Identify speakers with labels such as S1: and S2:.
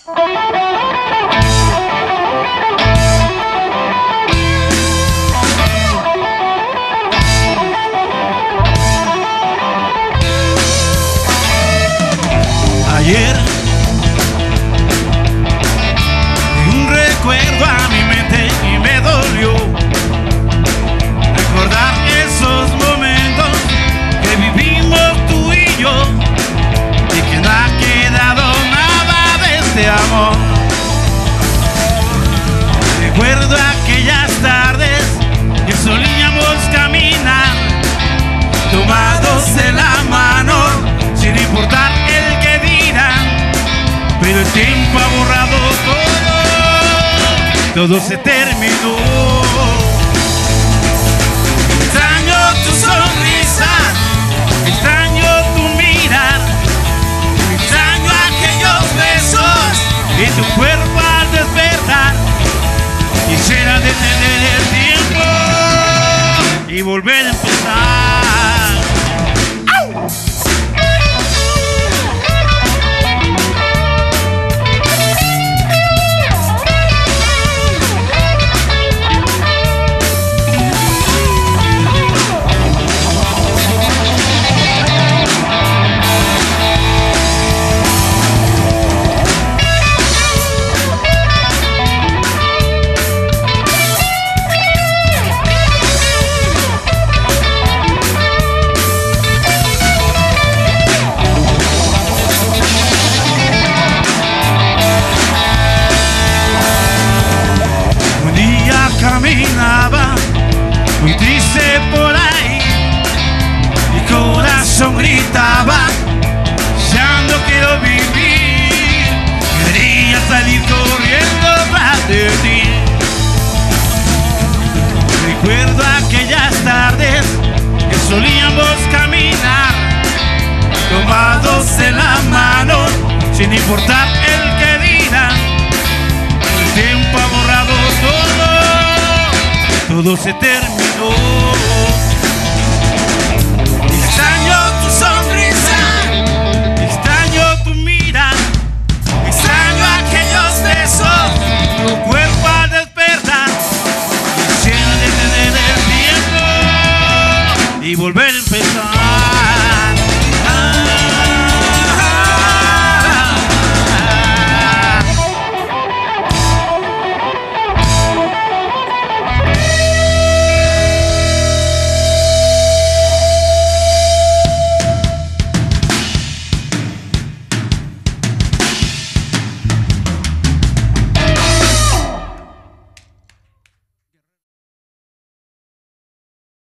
S1: Ayer un recuerdo a mi mente y me dolió recordar esos momentos que vivimos tú y yo, y que no ha quedado nada de este amor. Recuerdo aquellas tardes que solíamos caminar tomados de la mano sin importar el que dirán, pero el tiempo ha borrado todo se terminó. Extraño tu sonrisa, extraño tu mirar, extraño aquellos besos y tu cuerpo al despertar. Quisiera detener el tiempo y volver a empezar. Caminaba muy triste por ahí, mi corazón gritaba, ya no quiero vivir, quería salir corriendo tras de ti. Recuerdo aquellas tardes que solíamos caminar tomados de la mano sin importar el que dirán. El tiempo ha borrado todo se terminó.